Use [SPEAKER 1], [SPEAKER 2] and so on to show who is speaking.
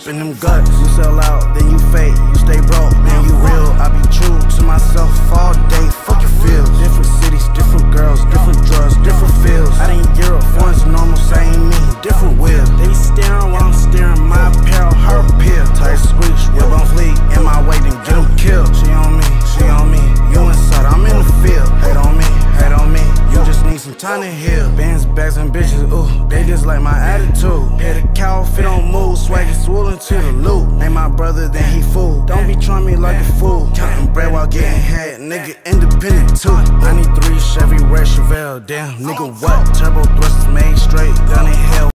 [SPEAKER 1] up in them guts. You sell out, then you fake, you stay broke, then you real. I be true to myself all day, fuck your feels. Different cities, different girls, different drugs, different feels. I didn't Europe, one's normal, same me, different wheels. They staring while I'm staring, my apparel, her appeal. Tight squeeze, whip on fleek, in my way, then get them killed. She on me, you inside, I'm in the field. Hate on me, you just need some time to heal. Bands, bags, and bitches, ooh, they just like my attitude. Head a cow, if it don't move, swag is swollen to the loot. Ain't my brother, then he fool. Don't be trying me like a fool. Counting bread while getting head, nigga independent too. 93 Chevy Red Chevelle, damn, nigga what? Turbo thrusters made straight, down in hell.